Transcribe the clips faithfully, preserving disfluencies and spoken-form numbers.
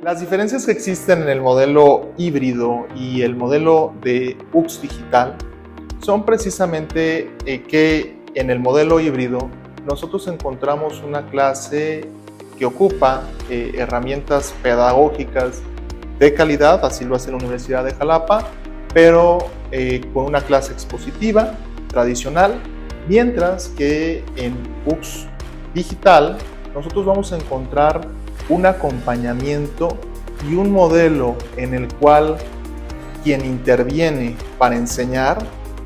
Las diferencias que existen en el modelo híbrido y el modelo de U X Digital son precisamente eh, que en el modelo híbrido nosotros encontramos una clase que ocupa eh, herramientas pedagógicas de calidad, así lo hace la Universidad de Jalapa, pero eh, con una clase expositiva, tradicional, mientras que en U X Digital nosotros vamos a encontrar un acompañamiento y un modelo en el cual quien interviene para enseñar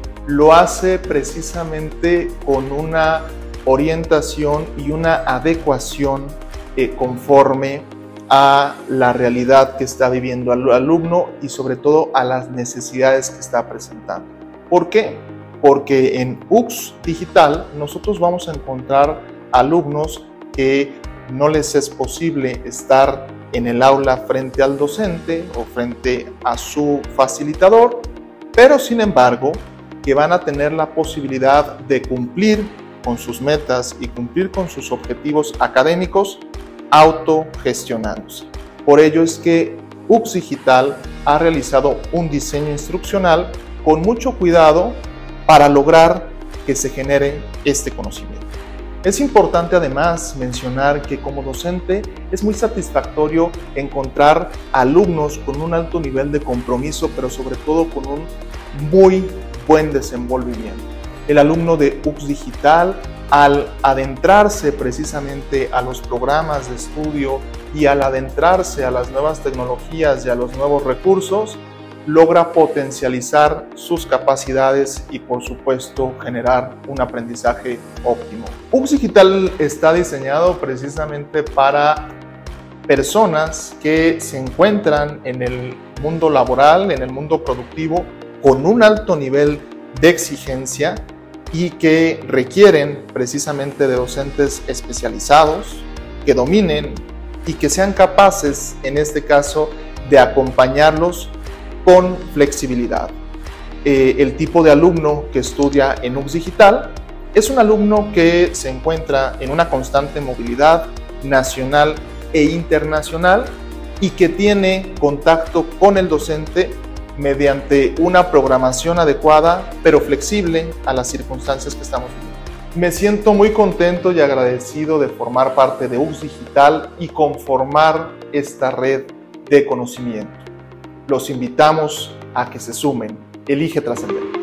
lo hace precisamente con una orientación y una adecuación eh, conforme a la realidad que está viviendo el alumno y sobre todo a las necesidades que está presentando. ¿Por qué? Porque en U X Digital nosotros vamos a encontrar alumnos que no les es posible estar en el aula frente al docente o frente a su facilitador, pero sin embargo que van a tener la posibilidad de cumplir con sus metas y cumplir con sus objetivos académicos autogestionándose. Por ello es que U X Digital ha realizado un diseño instruccional con mucho cuidado para lograr que se genere este conocimiento. Es importante además mencionar que como docente es muy satisfactorio encontrar alumnos con un alto nivel de compromiso, pero sobre todo con un muy buen desenvolvimiento. El alumno de U X Digital, al adentrarse precisamente a los programas de estudio y al adentrarse a las nuevas tecnologías y a los nuevos recursos, logra potencializar sus capacidades y por supuesto generar un aprendizaje óptimo. U X Digital está diseñado precisamente para personas que se encuentran en el mundo laboral, en el mundo productivo, con un alto nivel de exigencia y que requieren precisamente de docentes especializados, que dominen y que sean capaces, en este caso, de acompañarlos con flexibilidad. Eh, el tipo de alumno que estudia en U X Digital es un alumno que se encuentra en una constante movilidad nacional e internacional y que tiene contacto con el docente mediante una programación adecuada pero flexible a las circunstancias que estamos viviendo. Me siento muy contento y agradecido de formar parte de U X Digital y conformar esta red de conocimiento. Los invitamos a que se sumen. Elige trascender.